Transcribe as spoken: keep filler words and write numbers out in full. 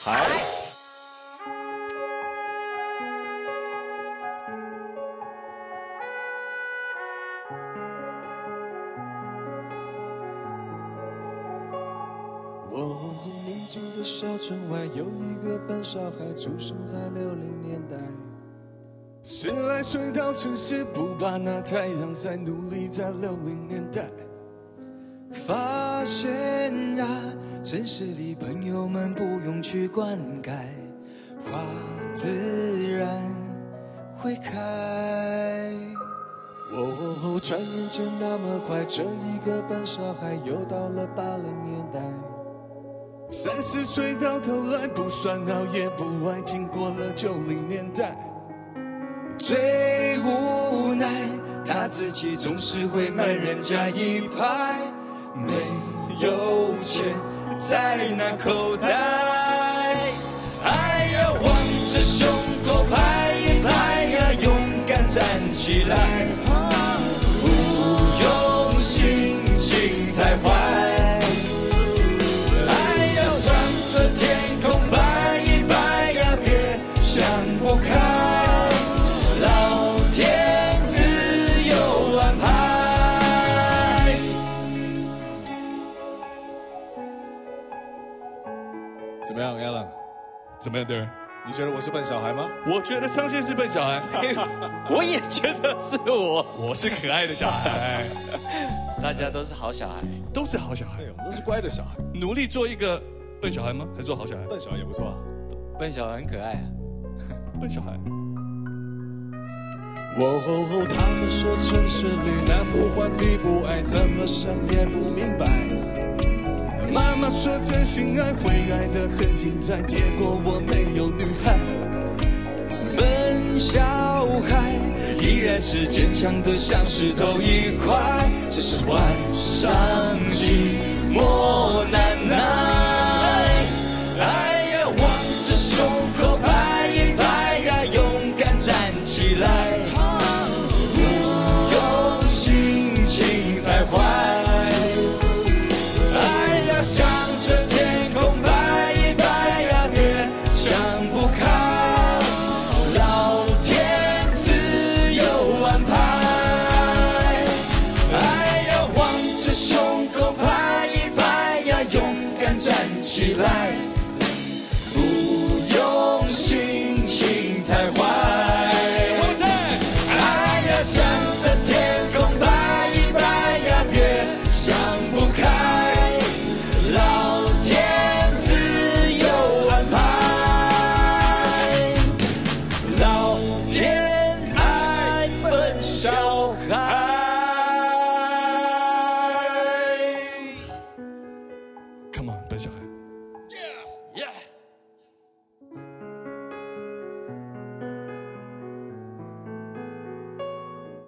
孩。 我你住的小村外有一个笨小孩，出生在六零年代。十来岁到城市，不怕那太阳，在努力在六零年代。发现啊，城市里朋友们不用去灌溉，花自然会开。哦，转眼间那么快，这一个笨小孩又到了八零年代。三十岁到头来不算老也不坏，经过了九零年代。最无奈他自己总是会慢人家一拍，没有钱在那口袋。哎呀，望着胸口拍一拍呀，勇敢站起来，不用心情太坏。怎么样 ，Alan？ 怎么样 ，Darren？ 你觉得我是笨小孩吗？ 我觉得昌宪是笨小孩， 我也觉得是我， 我是可爱的小孩， 大家都是好小孩， 都是好小孩， 我们都是乖的小孩。 努力做一个笨小孩吗？还是做好小孩？ 笨小孩也不错啊， 笨小孩很可爱啊， 笨小孩。 哦，他们说城市里男不欢女不爱，怎么想也不明白。妈妈说真心爱会爱得很精彩，结果我没有女孩。笨小孩依然是坚强的像石头一块，只是晚上寂寞难耐。哎呀，望着胸口拍一拍呀，勇敢站起来，不用心情太坏。向着天空摆一摆呀，别想不开，老天自有安排。哎呀，望着胸口拍一拍呀，勇敢站起来，不用心情太坏。哎呀，向着天空摆一摆呀，别想不开。老天自有安排，老天爱笨小孩。 Come on，笨小孩。